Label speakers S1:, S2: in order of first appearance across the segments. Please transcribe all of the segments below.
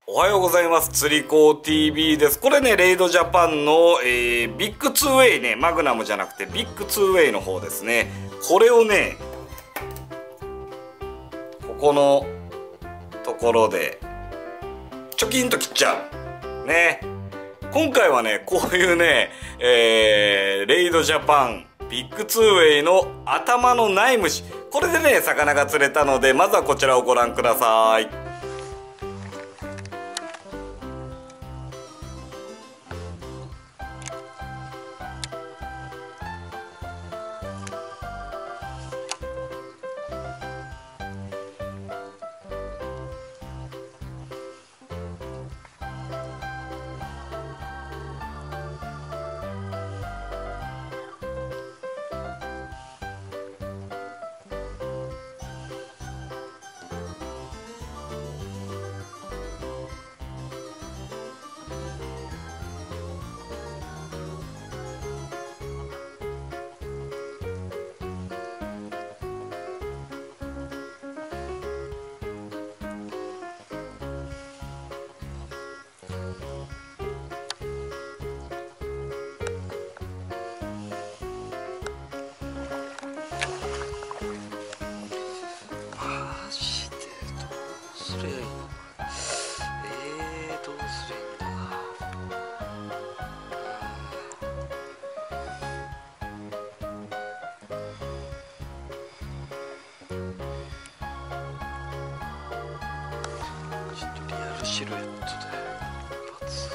S1: おはようございます。釣り子 TV です。これね、レイドジャパンの、ビッグ2ウェイね、マグナムじゃなくてビッグ2ウェイの方ですね。これをね、ここのところで、チョキンと切っちゃう。ね。今回はね、こういうね、レイドジャパンビッグ2ウェイの頭のない虫。これでね、魚が釣れたので、まずはこちらをご覧ください。どうすりゃいいんだ。ちょっとリアルシルエットで一発。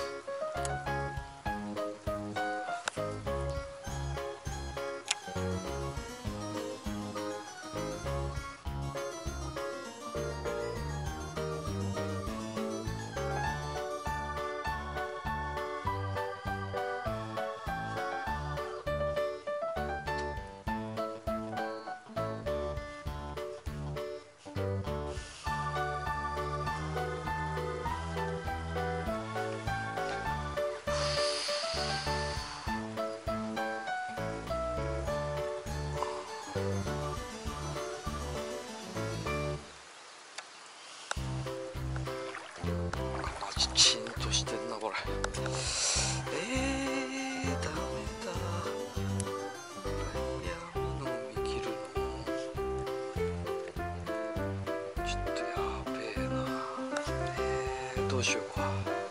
S1: チンとしてんなこれ。ダメだ。闇の見切るのちょっとやべえな。どうしようか。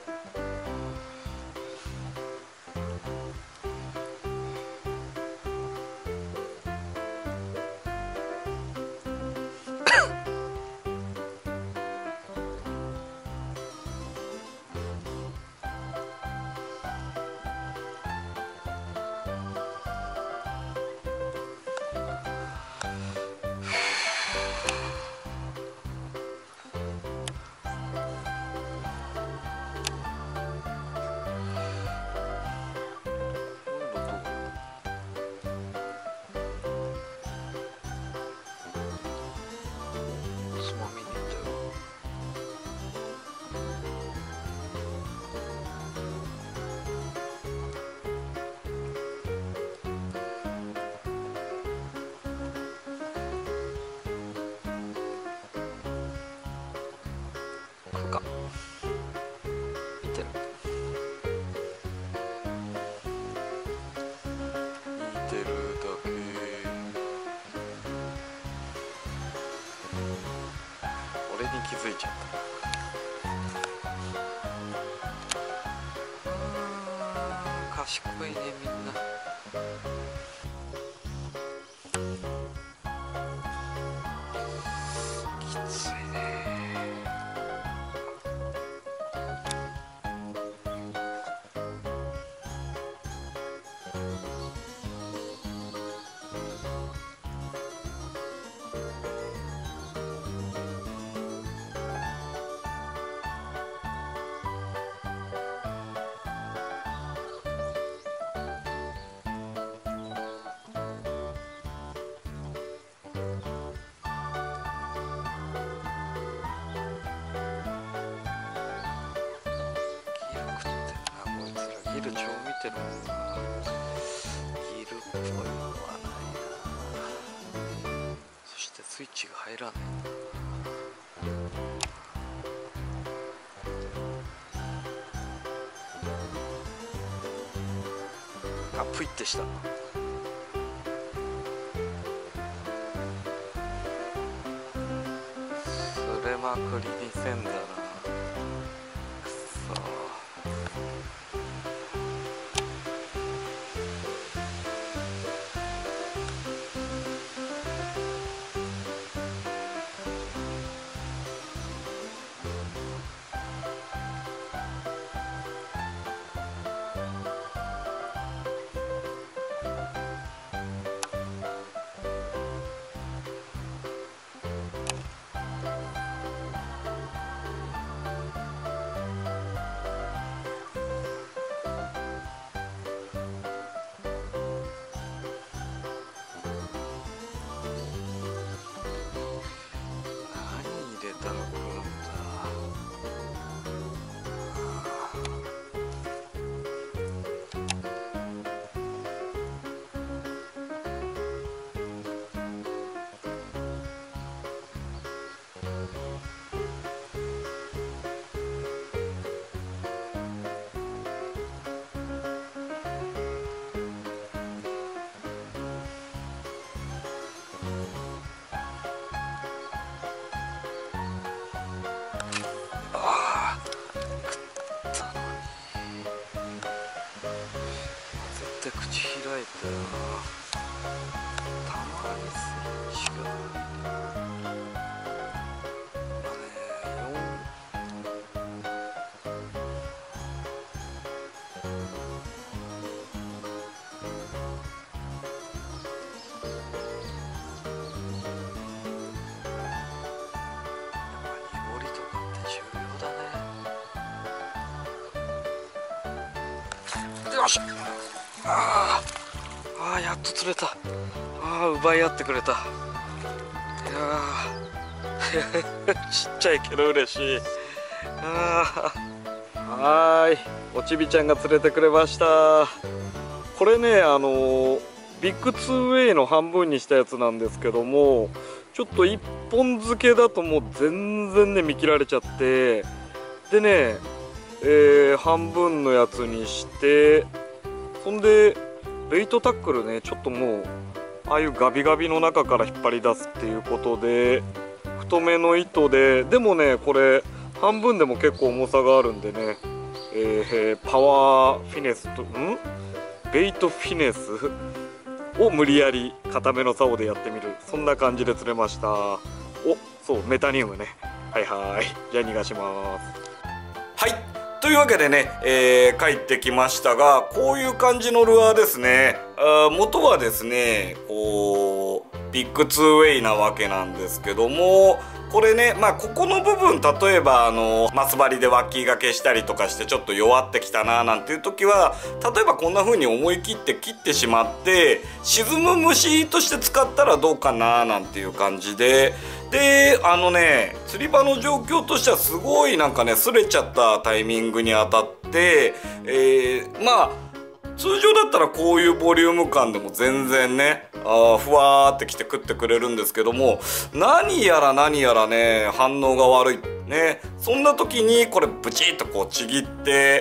S1: 見てる。見てるだけ。俺に気づいちゃった。賢いねみんな。きついね。ギル超見てるもんな。ギルっぽいのはないな。そしてスイッチが入らないな。 あ、プイってした。すれまくりにせんだな。くそ。口開いたよ。たまにスイッチが濁りとかって重要だね。よし。やっと釣れた。奪い合ってくれた。いやちっちゃいけど嬉しい。おちびちゃんが釣れてくれました。これね、ビッグ2ウェイの半分にしたやつなんですけども、ちょっと1本漬けだともう全然ね見切られちゃって、でね、半分のやつにして、そんでベイトタックルね、ちょっともうああいうガビガビの中から引っ張り出すっていうことで、太めの糸で、でもねこれ半分でも結構重さがあるんでね、パワーフィネスとベイトフィネスを無理やり固めの竿でやってみる、そんな感じで釣れました。そうメタニウムね。じゃあ逃がします。というわけでね、帰ってきましたが、こういう感じのルアーですね。元はですね、こうビッグ2ウェイなわけなんですけども、これね、ここの部分、例えばマス針で脇掛けしたりとかしてちょっと弱ってきたななんていう時は、例えばこんな風に思い切って切ってしまって、沈む虫として使ったらどうかななんていう感じで、釣り場の状況としてはすごいなんかね、擦れちゃったタイミングに当たって、通常だったらこういうボリューム感でも全然ね、ふわーってきて食ってくれるんですけども、何やらね、反応が悪いね。そんな時にこれブチッとこうちぎって、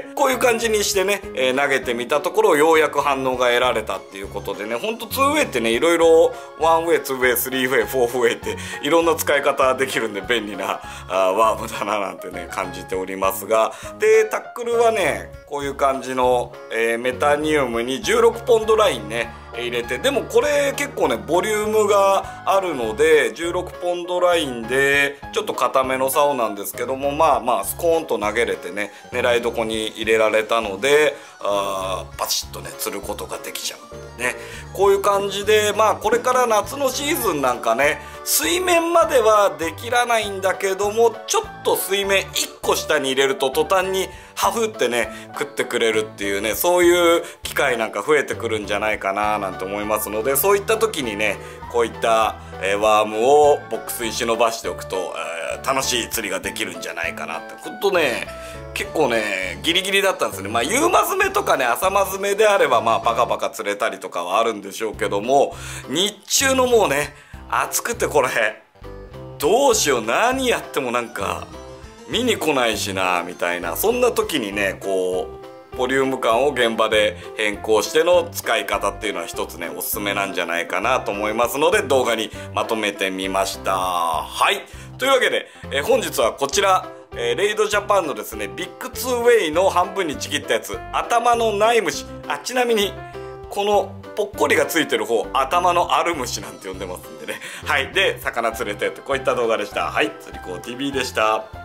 S1: こういう感じにしてね、投げてみたところ、ようやく反応が得られたっていうことでね、ほんと 2way ってね、いろいろ 1way、2way、3way、4way っていろんな使い方できるんで便利なワームだななんてね感じておりますが、でタックルはねこういう感じの、メタニウムに16ポンドラインね入れて、でもこれ結構ねボリュームがあるので16ポンドラインでちょっと固めの竿なんですけども、スコーンと投げれてね、狙い所に入れられたのでパチッとね釣ることができちゃうね。こういう感じで、これから夏のシーズンなんかね、水面まではできらないんだけども、ちょっと水面1個下に入れると途端にハフってね食ってくれるっていうね、そういう機会なんか増えてくるんじゃないかななんて思いますので、そういった時にねこういったワームをボックスに忍ばしておくと楽しい釣りができるんじゃないかなって。ほんとね結構ねギリギリだったんですよね。夕間詰めとかね朝間詰めであればバカバカ釣れたりとかはあるんでしょうけども、日中のもうね暑くてこれどうしよう、何やってもなんか見に来ないしなみたいな、そんな時にねこうボリューム感を現場で変更しての使い方っていうのは一つね、おすすめなんじゃないかなと思いますので、動画にまとめてみました。はい。というわけで、本日はこちら、レイドジャパンのですね、ビッグツーウェイの半分にちぎったやつ、頭のない虫。ちなみに、このぽっこりがついてる方、頭のある虫なんて呼んでますんでね。はい。で、魚釣れてって、こういった動画でした。はい。釣り子 TV でした。